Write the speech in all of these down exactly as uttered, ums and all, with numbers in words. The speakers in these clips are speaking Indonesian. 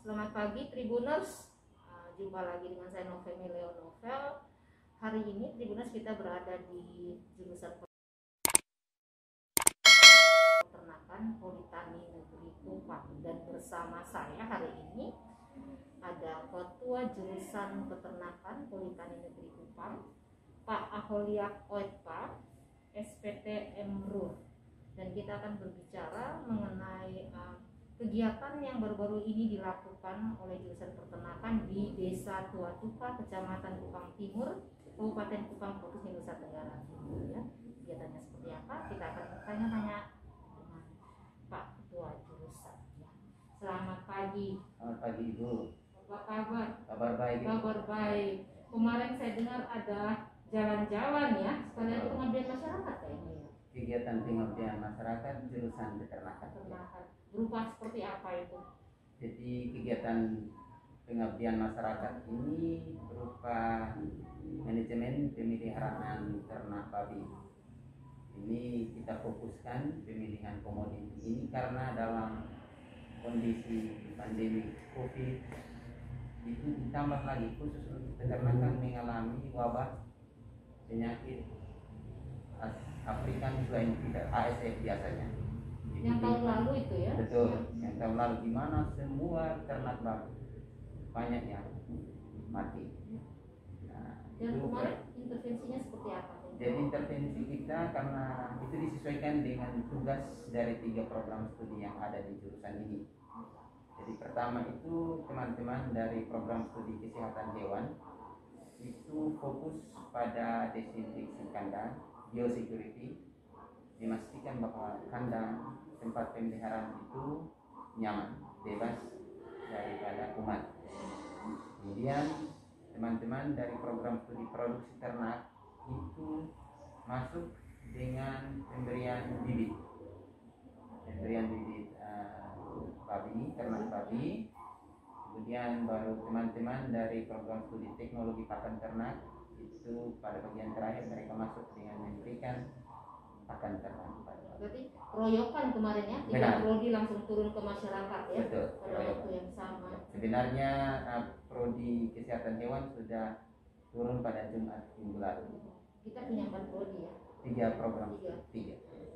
Selamat pagi Tribuners, uh, jumpa lagi dengan saya Novemi Leo Novel. Hari ini Tribuners kita berada di jurusan Peternakan Politani Negeri Kupang, dan bersama saya hari ini ada Ketua Jurusan Peternakan Politani Negeri Kupang, Pak Aholiak Oetpa, S P T M R U R, dan kita akan berbicara mengenai uh, kegiatan yang baru-baru ini dilakukan oleh jurusan peternakan di Desa Tua Tupa, Kecamatan Kupang Timur, Kabupaten Kupang, Provinsi Nusa Tenggara Timur. Ya, kegiatannya seperti apa? Kita akan bertanya-tanya dengan Pak Ketua Jurusan. Ya. Selamat pagi. Selamat pagi Ibu. Apa kabar? Kabar baik. Kabar baik. Kemarin saya dengar ada jalan-jalan ya, sekalian Oh. pengabdian masyarakat ya ini ya. Kegiatan pengabdian masyarakat jurusan peternakan. Peternakan. Berupa seperti apa itu? Jadi kegiatan pengabdian masyarakat ini berupa manajemen pemeliharaan ternak babi. Ini kita fokuskan pemilihan komoditi ini karena dalam kondisi pandemi COVID itu ditambah lagi khusus untuk peternakan mengalami wabah penyakit African Swine Fever A S F biasanya. Yang tahun lalu itu ya? Betul, yang tahun lalu di mana semua ternak babi banyak yang mati. Nah, Dan itu kemarin intervensinya seperti apa? jadi intervensi kita karena itu disesuaikan dengan tugas dari tiga program studi yang ada di jurusan ini. Jadi pertama itu teman-teman dari program studi kesehatan hewan itu fokus pada desinfeksi kandang, biosecurity, memastikan bahwa kandang tempat pemeliharaan itu nyaman, bebas daripada kuman. Kemudian teman-teman dari program studi produksi ternak itu masuk dengan pemberian bibit, pemberian bibit uh, babi, ternak babi. Kemudian baru teman-teman dari program studi teknologi pakan ternak itu pada bagian terakhir mereka masuk dengan memberikan pakan ternak. Berarti royokan kemarin ya, tiga prodi langsung turun ke masyarakat ya. Betul, pada waktu yang sama. Sebenarnya uh, prodi kesehatan hewan sudah turun pada Jumat minggu lalu. Kita punya empat prodi ya. Tiga program. Tiga. Tiga.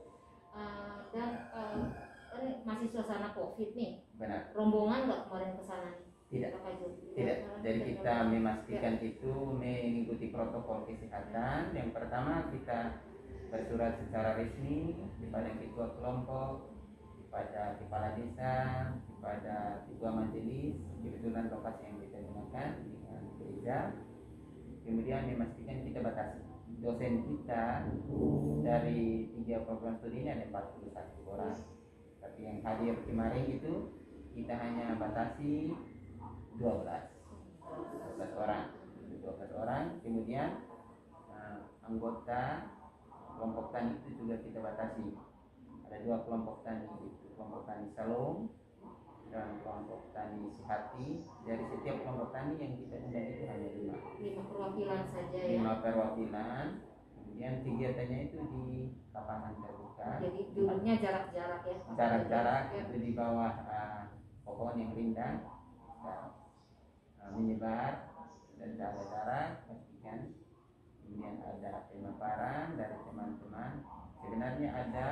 Uh, dan uh, kan masih suasana COVID nih. Benar. Rombongan nggak kemarin ke sana nih? Tidak. Tidak. Tidak. Jadi kita memastikan ya. Itu mengikuti protokol kesehatan. Yang pertama kita bersurat secara resmi kepada ketua kelompok, kepada kepala desa, kepada ketua majelis, kebetulan lokasi yang kita gunakan dengan gereja. Kemudian memastikan kita batasi dosen kita dari tiga program studi ini ada empat puluh satu orang, tapi yang hadir kemarin itu kita hanya batasi dua belas orang, dua belas orang. Kemudian uh, anggota kelompok tani itu juga kita batasi. Ada dua kelompok tani, kelompok tani Salong dan kelompok tani Sihati. Dari setiap kelompok tani yang kita undang itu hanya lima. Lima perwakilan saja ya. Lima perwakilan. Kemudian kegiatannya itu di lapangan terbuka. Jadi dulunya jarak-jarak ya. Jarak-jarak itu di bawah uh, pohon yang rindang. Nah, uh, menyebar dan ada jarak, pastikan. Kemudian ada pemaparan dari teman-teman. Sebenarnya ada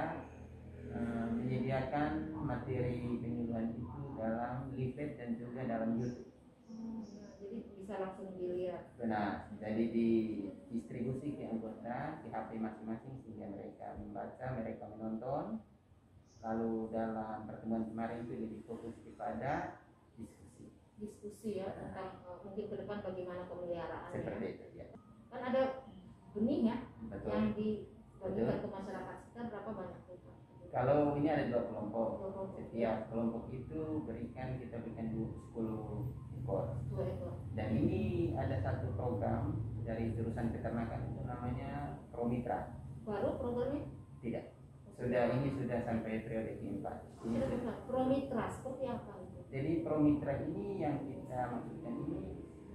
uh, menyediakan materi penyuluhan itu dalam leaflet dan juga dalam YouTube. Hmm, jadi bisa langsung dilihat. Benar. Jadi didistribusi ke anggota di H P masing-masing sehingga mereka membaca, mereka menonton. Lalu dalam pertemuan kemarin itu lebih fokus kepada diskusi. Diskusi ya tentang uh, mungkin ke depan bagaimana pemeliharaan. Seperti ya. itu ya. Kan ada benih ya. Betul. Yang dibagikan ke masyarakat sekitar berapa banyak itu? Kalau ini ada dua kelompok. Setiap kelompok itu berikan kita berikan sepuluh ekor. Dua ekor. Dan ini ada satu program dari jurusan peternakan itu namanya Promitra. Baru programnya? Tidak. Sudah ini sudah sampai periode keempat. Ini sudah. Promitra seperti apa itu? Jadi Promitra ini yang kita maksudkan ini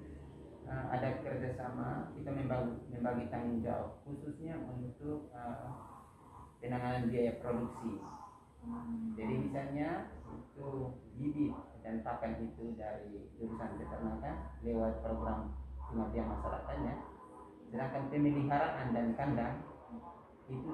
uh, ada kerjasama, kita membagi, membagi tanggung jawab khususnya untuk uh, penanganan biaya produksi. Jadi misalnya itu bibit dan pakan itu dari jurusan peternakan lewat program pengabdian masyarakatnya, sedangkan pemeliharaan dan kandang itu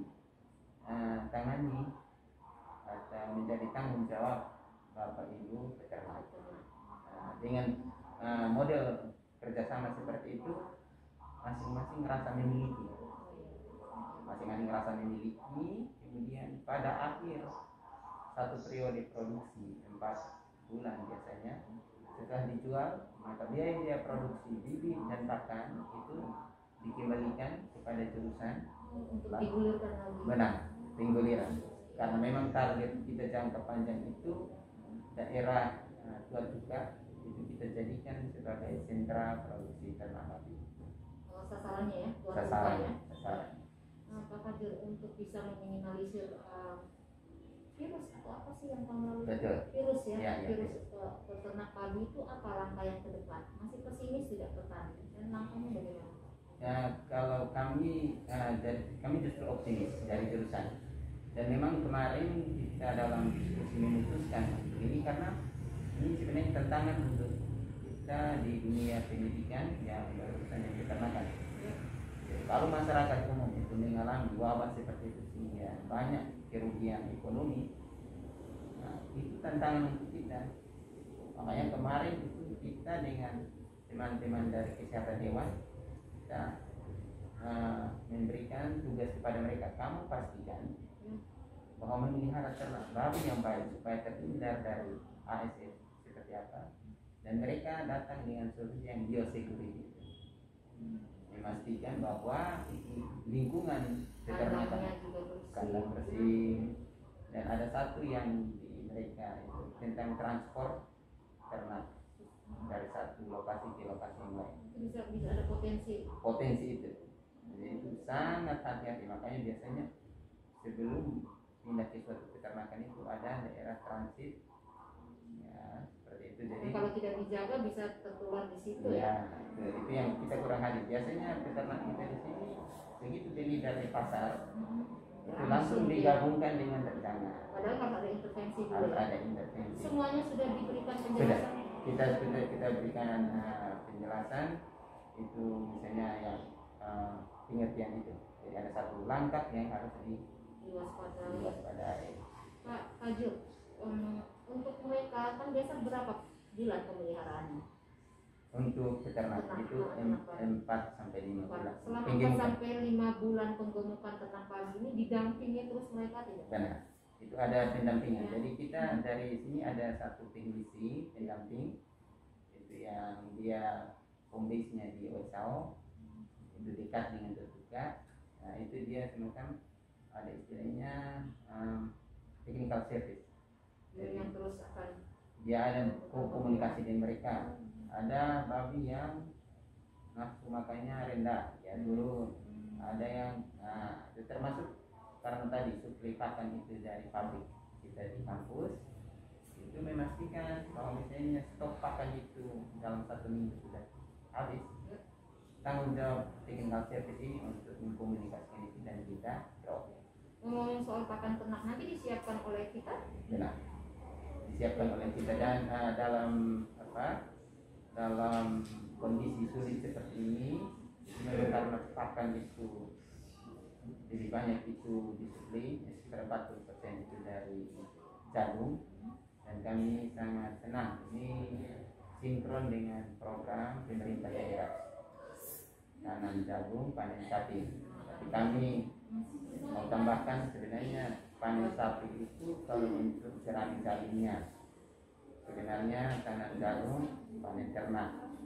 ditangani atau menjadi tanggung jawab Bapak Ibu peternak. Nah, dengan uh, model kerjasama seperti itu, masing-masing merasa memiliki, masing-masing merasa memiliki. Kemudian pada akhir satu periode produksi empat bulan biasanya, setelah dijual maka biaya produksi bibit dan pakan itu dikembalikan kepada jurusan untuk digulirkan lagi. Benar, pengguliran. Karena memang target kita jangka panjang itu daerah uh, Tua Tuka itu kita jadikan sebagai sentra produksi ternak babi. Oh, sasarannya ya, Tua Tuka Sasaran, ya. sasaran. Nah, Pak Fadil, untuk bisa meminimalisir uh, virus atau apa sih yang tahun lalu? Betul. Virus ya, Ya, ya, virus uh, peternak padi itu apa langkah yang ke depan? Masih pesimis tidak petani? Dan langkahnya bagaimana? Ya, kalau kami uh, dari, kami justru optimis dari jurusan. Dan memang kemarin kita dalam diskusi memutuskan ini karena ini sebenarnya tantangan untuk kita di dunia pendidikan yang berurusan dengan peternakan. Jadi, kalau masyarakat umum itu mengalami wabah seperti itu sehingga banyak kerugian ekonomi, nah, itu tantangan untuk kita. Makanya kemarin itu kita dengan teman-teman dari kesehatan hewan kita uh, memberikan tugas kepada mereka, kamu pastikan bahwa memelihara ternak babi yang baik supaya terhindar dari A S F seperti apa, dan mereka datang dengan solusi yang biosecurity, memastikan bahwa lingkungan peternakan kandang bersih, dan ada satu yang di mereka itu tentang transport ternak dari satu lokasi ke lokasi yang lain. Bisa bisa ada potensi. Potensi itu, jadi itu sangat hati-hati. Makanya biasanya sebelum pindah ke suatu peternakan itu ada daerah transit, ya seperti itu. Jadi nah, kalau tidak dijaga bisa tertular di situ ya, ya. Itu, itu yang kita kurang hadir. Biasanya peternak kita di sini begitu beli dari pasar Hmm. itu langsung digabungkan dengan terjangkau. Padahal kalau ada intervensi dulu Harus ya. ada intervensi. Semuanya sudah diberikan Sudah. penjelasan. Kita sudah kita berikan uh, penjelasan itu misalnya yang uh, pengertian itu. Jadi ada satu langkah yang harus di Diwaspadai. diwaspadai. Pak Fajul, um, untuk mereka kan biasa berapa bulan pemeliharaannya? Untuk peternak Ternak, itu ternak padi. empat sampai lima bulan. Selama empat Penggemukan. sampai lima bulan penggemukan ternak padi ini didampingi terus mereka tidak? Benar. Itu ada pendampingan. Ya. Jadi kita dari sini ada satu teknisi pendamping itu yang dia home base-nya di Osao, itu dekat dengan Tutuka. Nah itu dia semacam ada istilahnya um, technical service. Jadi, yang terus akan Dia ada komunikasi dengan mereka. Ada babi yang nafsu makannya rendah, ya turun. Ada yang nah, itu termasuk karena tadi suplai pakan itu dari pabrik kita di kampus itu memastikan bahwa misalnya stok pakan itu dalam satu minggu sudah habis, tanggung jawab technical service ini untuk mengkomunikasikan itu dan kita drop. ngomongin soal pakan ternak nanti disiapkan oleh kita. Benar, disiapkan oleh kita dan uh, dalam apa dalam kondisi sulit seperti ini memang karena pakan itu lebih banyak itu disuplai sekitar empat puluh persen itu dari jagung, dan kami sangat senang ini sinkron dengan program pemerintah daerah tanam jagung panen sapi. Tapi kami mau tambahkan sebenarnya panen sapi itu kalau untuk serang jagungnya sebenarnya tanam jagung panen ternak,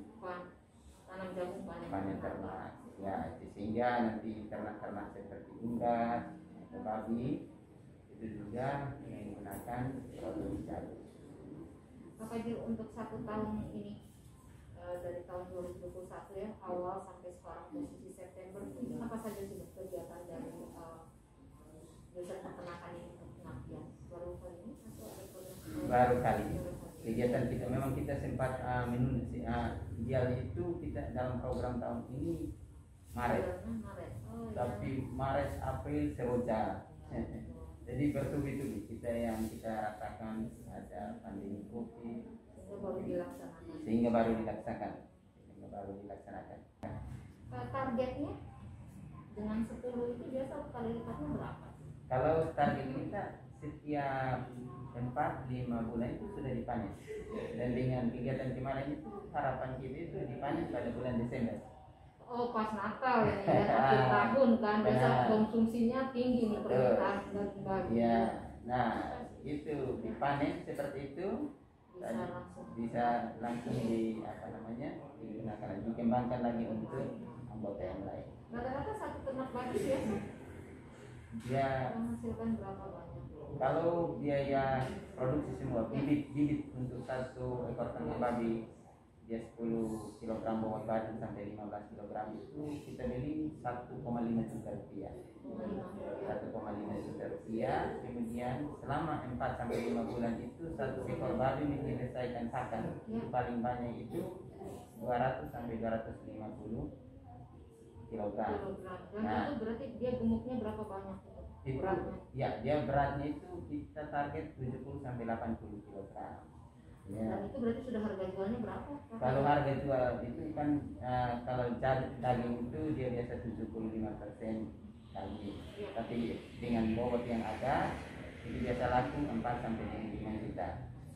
Tanam jagung panen, panen ternak ya, sehingga nanti ternak-ternak seperti unggas atau babi itu juga menggunakan produk jagung. Pak Fajil, untuk satu tahun ini uh, dari tahun dua ribu dua puluh satu ya awal sampai sekarang posisi September itu apa saja sudah kegiatan dari uh, jurusan peternakan ini untuk pengabdian? Baru kali ini atau ada program? Baru kali ini kegiatan kita memang kita sempat uh, menunda uh, idealnya itu kita dalam program tahun ini Maret, Maret. Oh, tapi ya. Maret April seroja Jadi bertubi-tubi kita yang kita rasakan ada pandemi COVID Sehingga baru dilaksanakan. sehingga baru dilaksanakan sehingga baru dilaksanakan. Eh, targetnya dengan sepuluh itu biasa kali lipatnya berapa? Kalau target kita setiap empat lima bulan itu sudah dipanen, dan dengan kegiatan kemarin itu harapan kita itu dipanen pada bulan Desember. Oh, pas Natal ya, dan akhir tahun kan, biasa Benar. konsumsinya tinggi nih permintaan daging-daging. Ya, nah itu dipanen seperti itu Bisa langsung. bisa langsung di apa namanya digunakan lagi, dikembangkan lagi untuk anggota yang lain. Rata-rata satu ternak babi biasa Dia menghasilkan berapa banyak? kalau biaya produksi semua bibit bibit untuk satu ekor ternak babi dia sepuluh kilogram bawang badan sampai lima belas kilogram itu kita beli satu koma lima juta rupiah. satu koma lima juta rupiah. Kemudian selama empat sampai lima bulan itu satu ekor babi menyelesaikan pakan itu paling banyak itu dua ratus sampai dua ratus lima puluh kilogram. Kilogram. Dan Nah. itu berarti dia gemuknya berapa banyak itu? Itu Beratnya. ya dia beratnya itu kita target tujuh puluh sampai delapan puluh kilogram. Ya. Dan itu berarti sudah harga jualnya berapa? Kalau harga jual itu kan uh, kalau daging itu dia biasa tujuh puluh lima persen daging. Ya. Tapi dengan bobot yang ada itu biasa laku empat sampai lima juta.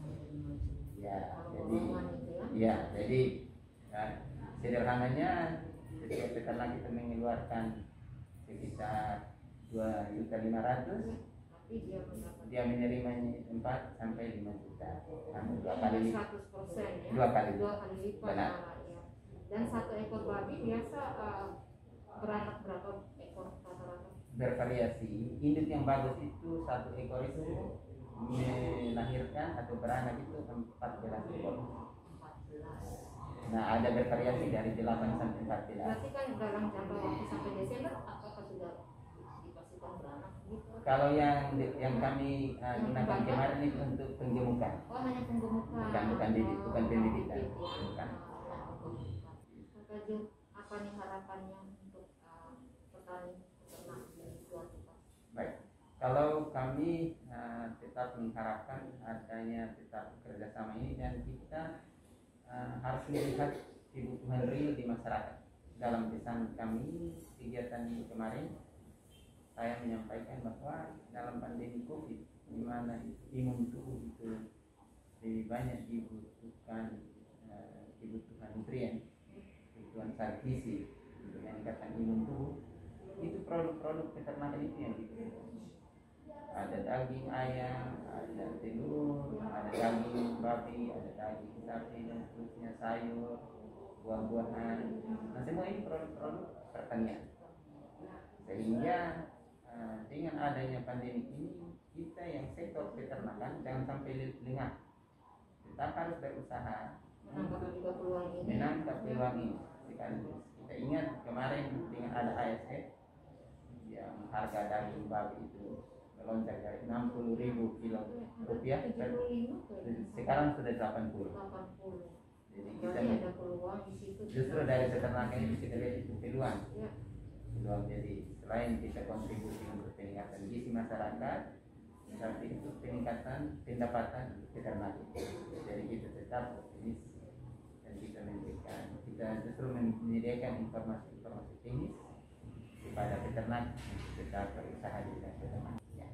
Ya, Kalau jadi golongan itu ya. ya, jadi ya, sederhananya setiap peternak kita mengeluarkan sekitar dua juta lima ratus, Tapi dia mendapat dia menerimanya empat sampai lima juta. Nah, dua kali lipat. seratus persen ya. Dua kali. Dua kali lipat. Benar. malah, ya. Dan satu ekor babi biasa uh, beranak berapa ekor rata-rata? Bervariasi. Induk yang bagus itu satu ekor itu melahirkan atau beranak itu empat belas ekor. empat belas. Nah, ada bervariasi dari delapan sampai empat belas. Berarti kan dalam jangka waktu sampai Desember apakah sudah dipastikan beranak gitu? Kalau yang yang kami uh, gunakan kemarin itu untuk penggemukan. Oh, hanya penggemukan. Bukan bukan bibit, bukan pembibitan. Bibit, ya. Bukan. Ah, penggemukan. Kakak Jo, apa nih harapannya untuk uh, petani peternak di Tuan Tupas? Baik. Kalau kami uh, tetap mengharapkan adanya tetap kerjasama ini, dan kita uh, harus melihat kebutuhan real di masyarakat. Dalam pesan kami kegiatan ini kemarin, saya menyampaikan bahwa dalam pandemi COVID, di mana imun tubuh itu lebih banyak dibutuhkan uh, kebutuhan nutrien, kebutuhan zat gizi untuk meningkatkan imun tubuh, itu produk-produk peternakan itu yang dibutuhkan. Ada daging ayam, ada telur, ada daging babi, ada daging sapi, dan seterusnya, sayur, buah-buahan. Nah, semua ini produk-produk pertanian. Sehingga uh, dengan adanya pandemi ini, kita yang sektor peternakan jangan sampai lengah. Tetap harus berusaha Menangkap juga peluang ini. menangkap peluang ini. Sekaligus kita ingat kemarin dengan ada A S F yang harga daging babi itu melonjak dari enam puluh ribu kilo rupiah, tujuh puluh lima ke sekarang sudah delapan puluh. delapan puluh. Jadi kita Berarti ada peluang di situ. justru dari peternakan ini kita lihat itu peluang. Ya. Peluang jadi selain kita kontribusi untuk peningkatan gizi masyarakat, tapi itu peningkatan pendapatan peternak. Jadi kita tetap optimis dan kita memberikan, kita justru menyediakan informasi-informasi teknis kepada peternak untuk tetap berusaha di bidang peternak.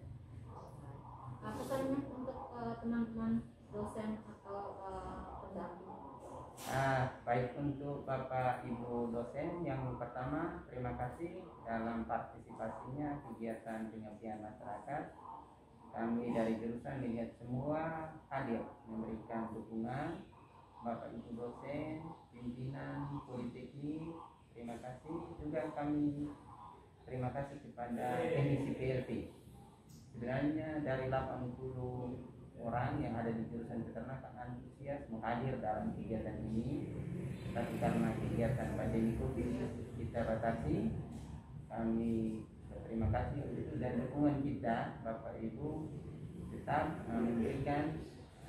Apa pesannya untuk uh, teman-teman dosen atau uh, pendamping? Ah, baik untuk Bapak Ibu dosen, yang pertama terima kasih dalam partisipasinya kegiatan pengabdian masyarakat. Kami dari jurusan melihat semua hadir memberikan dukungan. Bapak Ibu dosen, pimpinan politeknik, terima kasih. Juga kami terima kasih kepada teknisi P L T. Sebenarnya dari delapan puluh orang yang ada di jurusan peternakan antusias menghadir dalam kegiatan ini, tapi karena kegiatan pandemi COVID kita batasi. Kami berterima kasih untuk itu, dan dukungan kita Bapak Ibu tetap memberikan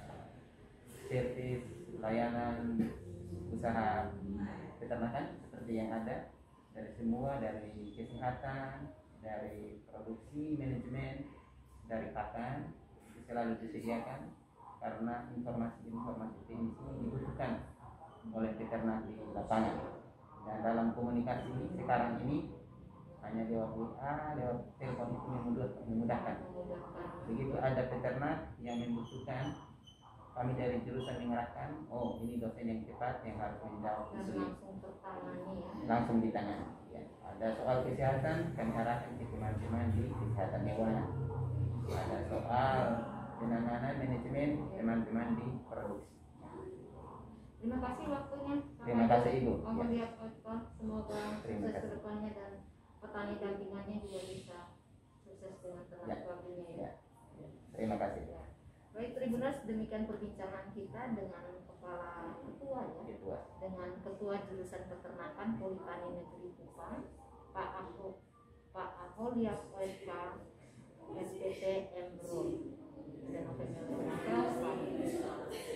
servis layanan usaha peternakan seperti yang ada dari semua, dari kesehatan, dari produksi, manajemen, dari pakan selalu disediakan karena informasi-informasi teknis ini dibutuhkan oleh peternak di lapangan. Dan dalam komunikasi sekarang ini hanya lewat W A, lewat telepon itu memudahkan. Begitu ada peternak yang membutuhkan, kami dari jurusan mengarahkan, oh ini dosen yang tepat yang harus menjawab isu ini. Langsung tertangani ya. Langsung ditangani. Ya. Ada soal kesehatan, kami arahkan ke teman-teman di kesehatan hewan. Ada soal penanganan manajemen, teman-teman di produksi. Terima kasih waktunya. Terima kasih Ibu. Ya. Semoga Terima sukses kasih. ke depannya dan petani dampingannya juga bisa sukses dengan ternak Ya. babinya ya. Ya. Ya. Terima kasih. Ya. Baik Tribuners, demikian perbincangan kita dengan kepala ketua ya, Ketua. dengan ketua jurusan peternakan Politani Negeri Kupang, Pak Ahok, Pak Aholiak O S K S P T Embro. Dan November.